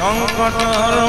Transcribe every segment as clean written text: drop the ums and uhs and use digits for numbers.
संकट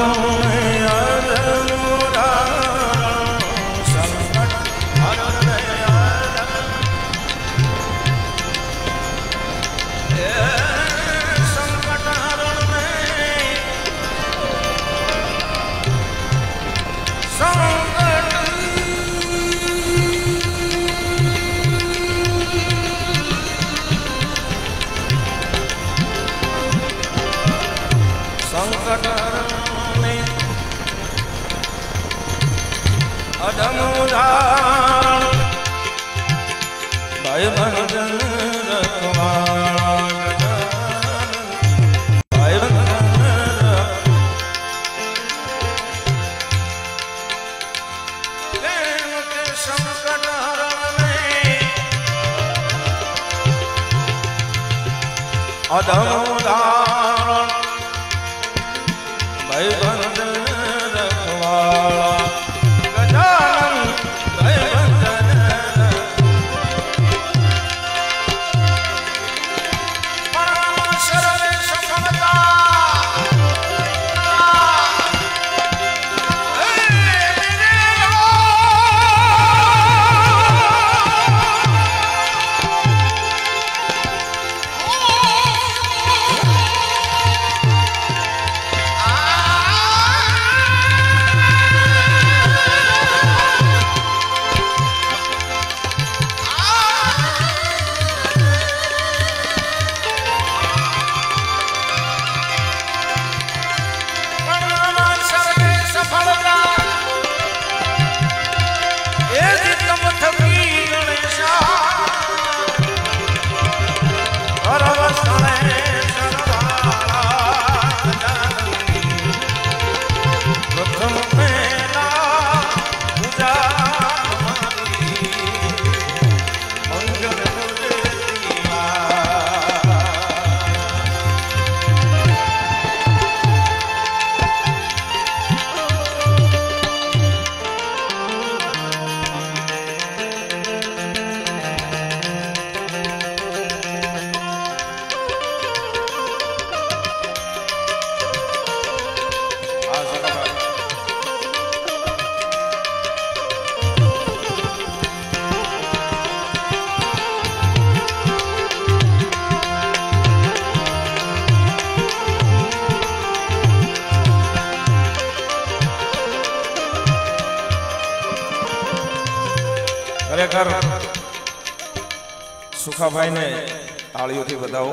सुखाभाई ने ताळीओथी बधाओ।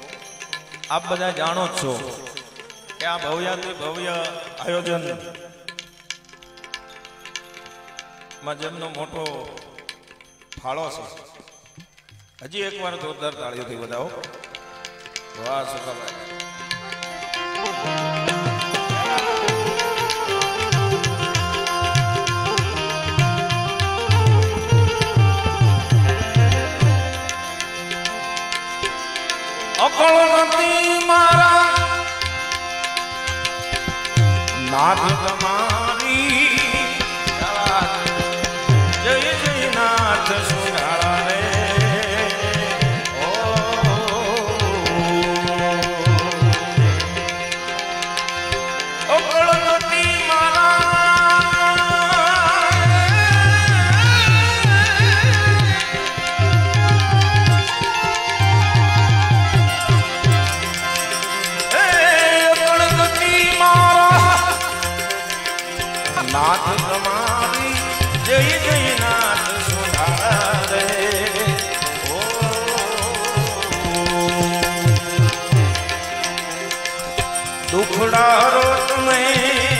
आप बधा जाणो छो कि आ भव्याति भव्य आयोजन में जेमनो मोटो फाळो छे। हजी एक बार जोरदार ताळीओथी बधाओ। वाह सुखाभाई। अकलमती मारा नाथ तुम्हारी जय जय नाथ सुनारा रे ओ अकलमती मारा नाथ तुम्हारी जय जय नाथ सुधारे ओ दुखड़ा रोत में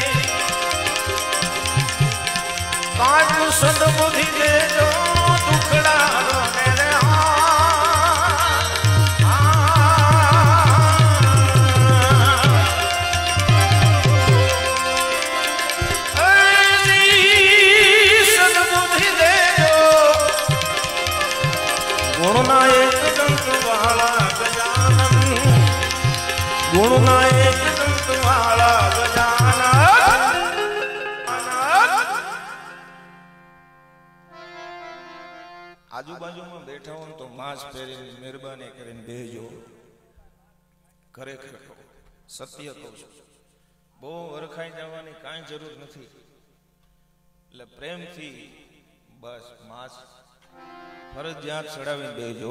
काज सदबुद्धि दे दो दुखड़ा रोने रे गुणनायक दंत वाला गजानन गुणनायक दंत वाला गजानन। आजू बाजू में बैठा हो तो मास्क पहरी मेहरबानी करीने बेहजो। खरेखर सत्य कहूं छुं બહુ વરખાઈ જવાની કાંઈ જરૂર નથી. એટલે પ્રેમથી બસ માસ ફરજિયાત ચડાવી દેજો.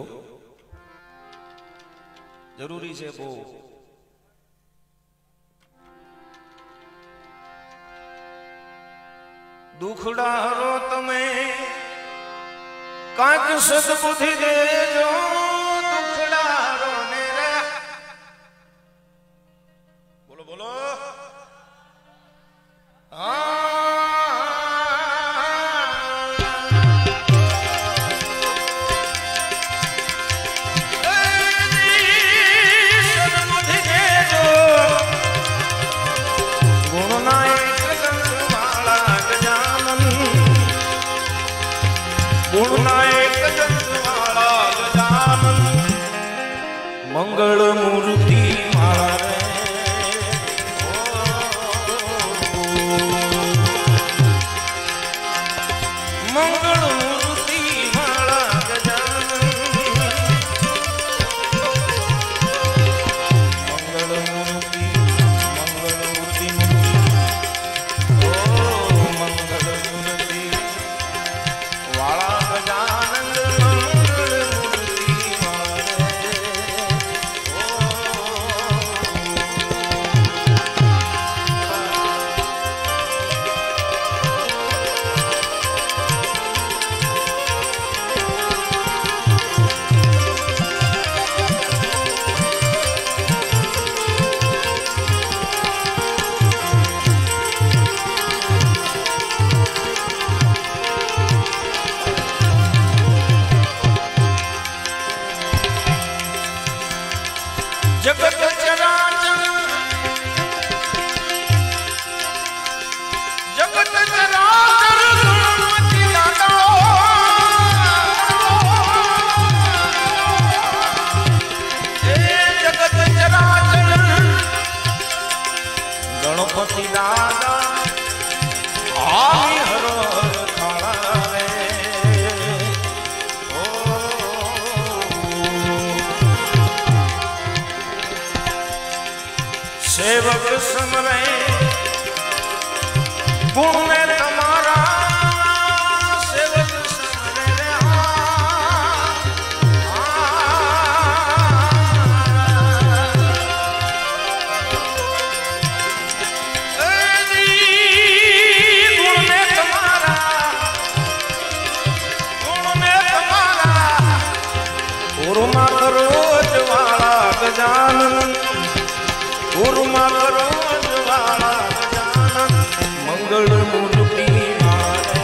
જરૂરી છે બહુ. દુખડા હરો તમે કાંક સદબુદ્ધિ દેજો. દુખડા હરો ને રે બોલો બોલો. મંગળ મૂર્તિ મારે મંગળ મૂર્તિ મારા ગજાનન. મંગળ મૂર્તિ ઓ મંગળ મૂર્તિ વાળા ગજાનન. જગત ચરાચર ગણપતિ દાદા. એ જગત ચરાચર ગણપતિ દાદા આવી હરો થાળા રે. સેવક સમરે ગુણ में તમારા સેવક સમરે રે. ગુણ में તમારા ઉર્મા કરો જવાળા ગજાનન. ઉર્મા કરો જવાળા ગજાનન. મંગળ મૂર્તિ મારે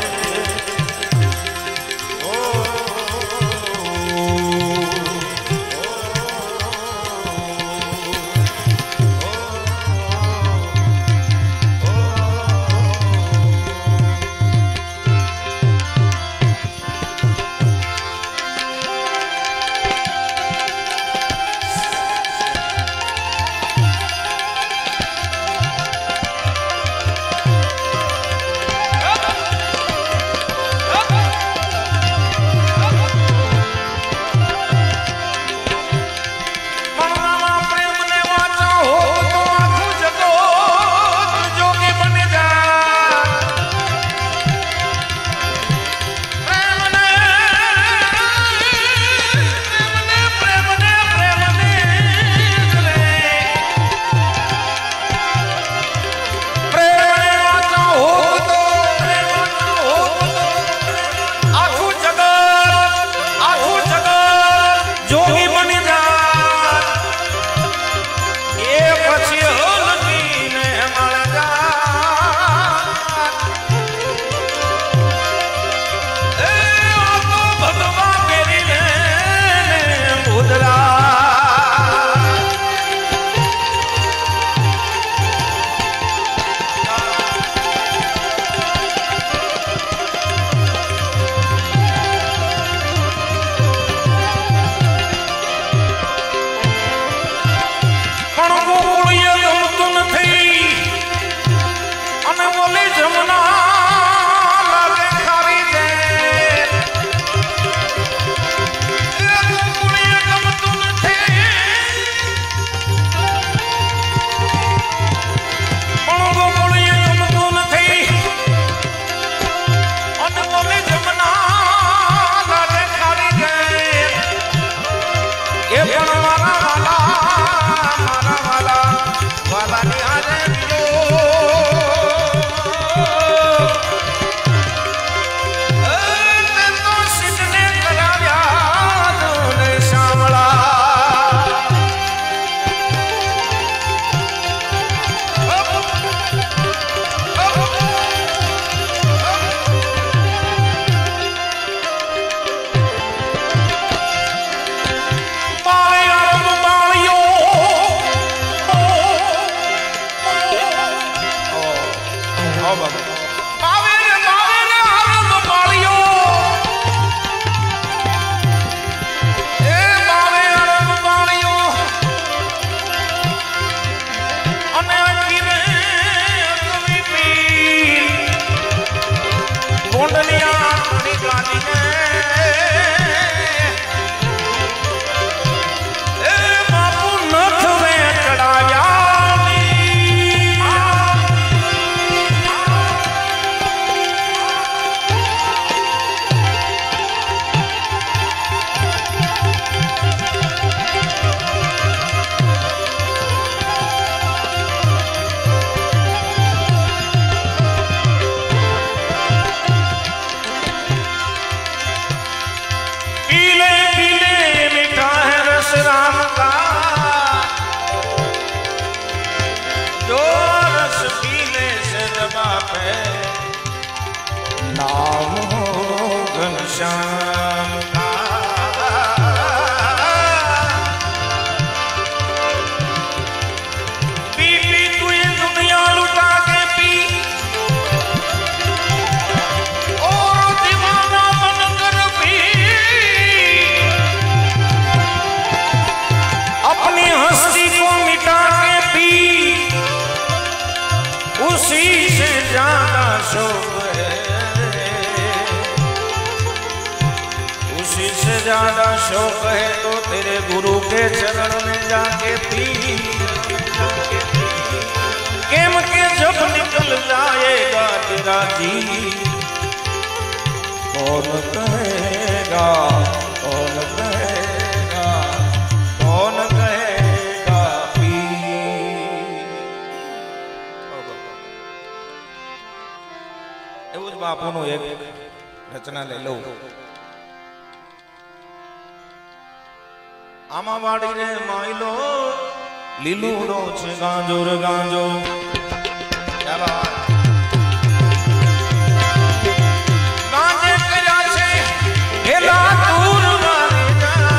વાલાની હારે नाम हो घनश्याम का पी पी तू ये दुनिया लुटा के पी और दीवाना बन कर पी अपनी हस्ती को मिटा के पी उसी से ज्यादा शोक है से ज्यादा शौक है तो तेरे गुरु के चरण में जाके पी केम के जब निकल जाएगा तेरा जी कौन कहेगा कौन कहेगा कौन कहेगा पी એવું જ બાપુનું એક રચના લઈ લઉં આમાં વાડી રે માયલો લીલુડો છે ગાંજો રે ગાંજો ગાંજે કર્યા છે હેલા દૂર મારી જા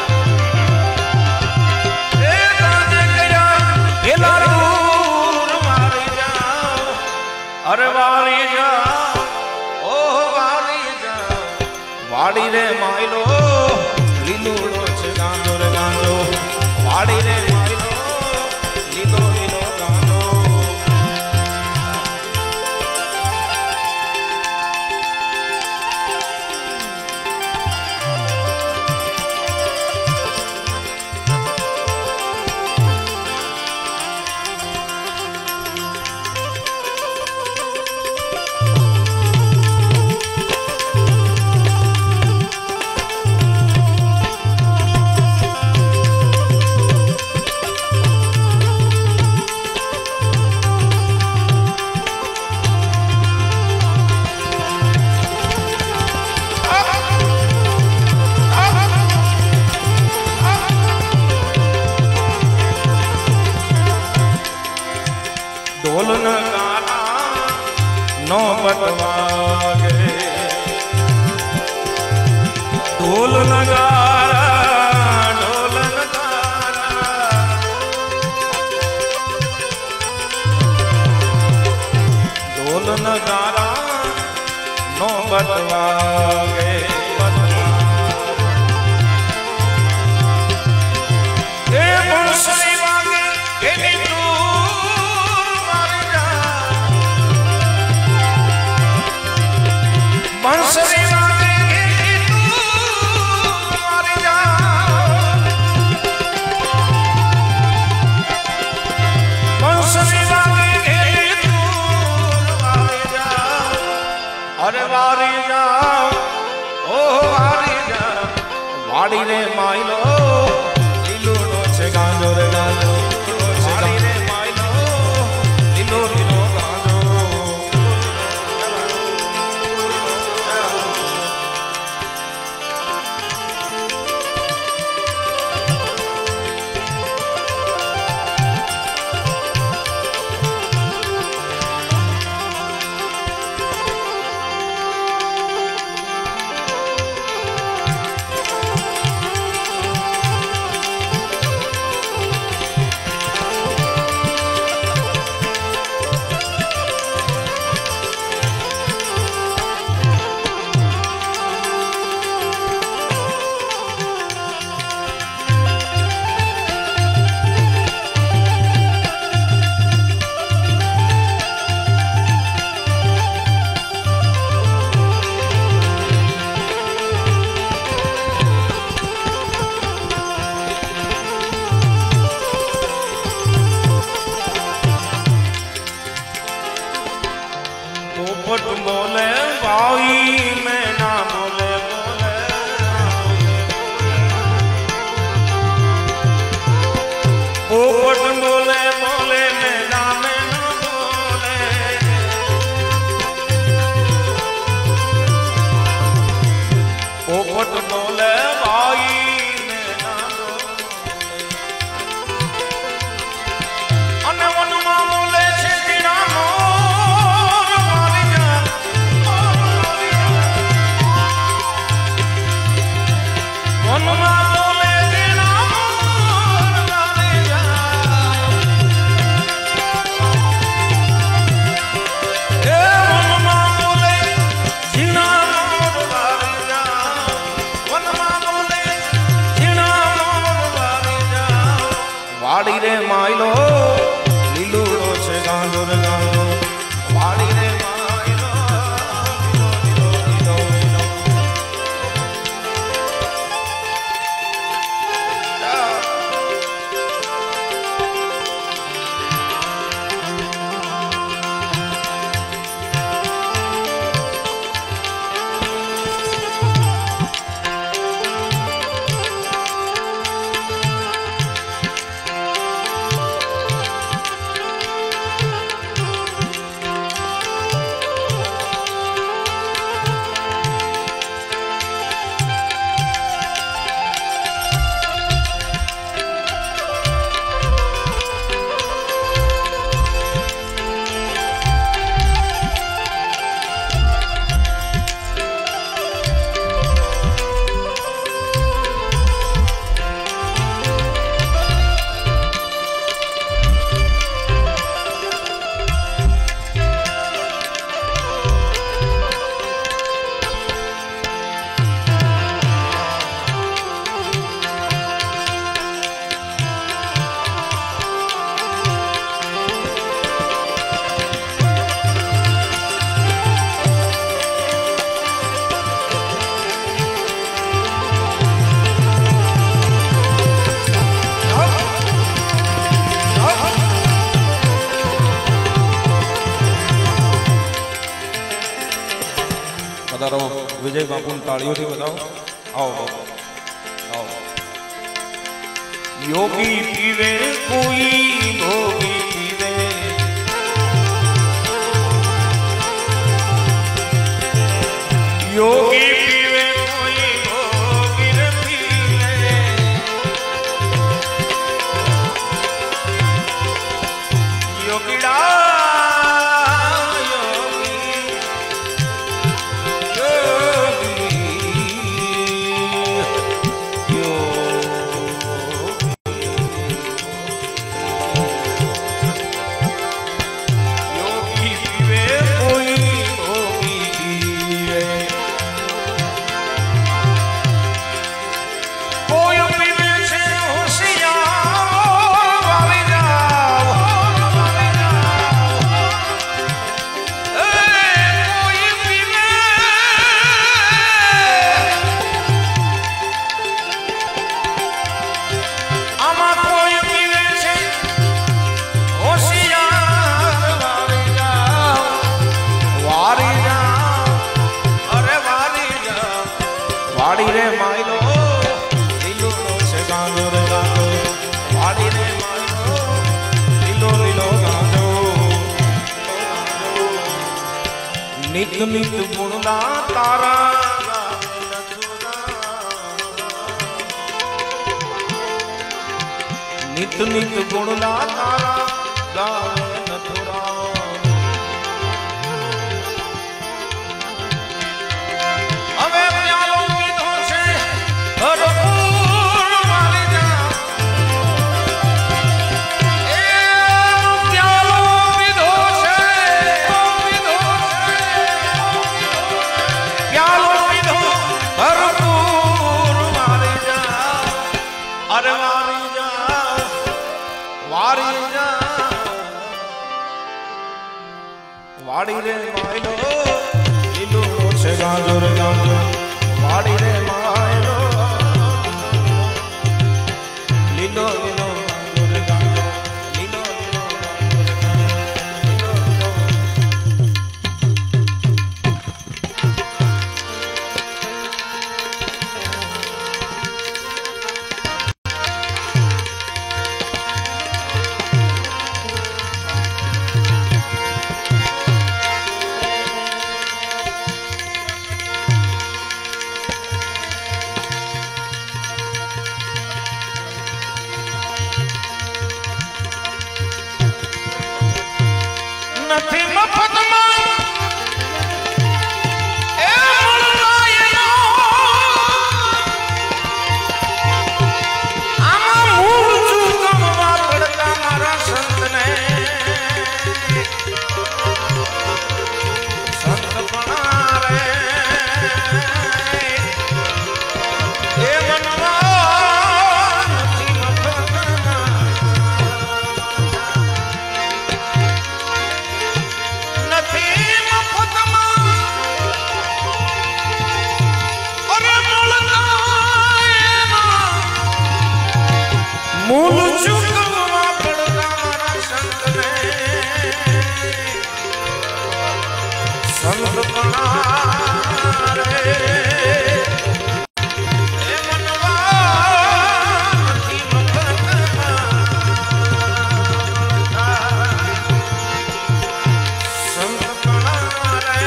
એ ગાંજે કર્યા હેલા દૂર મારી જા અરે વારી જા ઓ વારી જા વાડી રે માયલો લીલુડો છે ગાંજો રે ગાંજો વાડી રે માયલો લીલો લીલો ગાંજો ढोल नगारा नौबत वागे ढोल नगारा ढोल नगारा ढोल नगारा नौबत वागे अरे वारी जा ओ वारी जा वाड़ी रे माइलो लीलो नो छे गांजो रे गांजो वाड़ी रे माइलो पधारो विजय बापू तालियों थी बताओ। आओ बाबू आओ। योगी पीवे कोई भोगी पीवे, योगी पीवे कोई भोगी न पीवे, योगीड़ा वाड़ी रे माइलो लीलो से गांजो रे गांजो, वाड़ी रे माइलो लीलो लीलो गांजो, नित नित गुणना तारा नित नित गुणना तारा गावे नथुरा। हमें प्यालों विधों से भरपूर वाली जा, प्यालों विधों से प्यालों विधों भरपूर वाली जा, अरे वाली जा वाली जा, वाड़ी रे माइलो लीलो से गांजो रे गांजो, वाड़ी रे माइलो लीलो लीलो गांजो रे गांजो, लीलो लीलो गांजो रे નથી મફતમાં એ મળવાયો, આમાં મૂળ ચૂકવવા પડતા મારા સંતને, સંતપણા રે એ મનવા નથી મફતમાં, मूल चूकवा पड़ता मारा संतने, संतपणा रे ए मनवा નથી મફતમાં, સંતપણા રે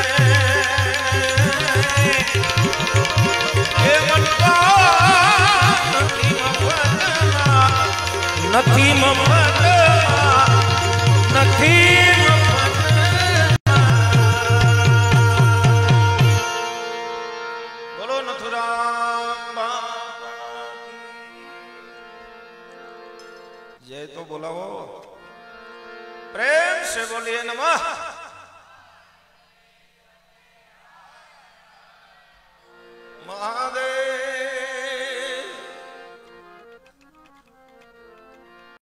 એ મનવા નથી મફતમાં, નથી મફતમાં, નથી મફતમાં। બોલો નથુરામ जय तो बोला वो प्रेम से बोलिए नमः।